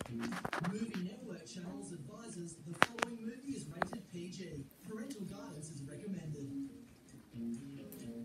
Movie Network Channels advises the following movie is rated PG. Parental guidance is recommended.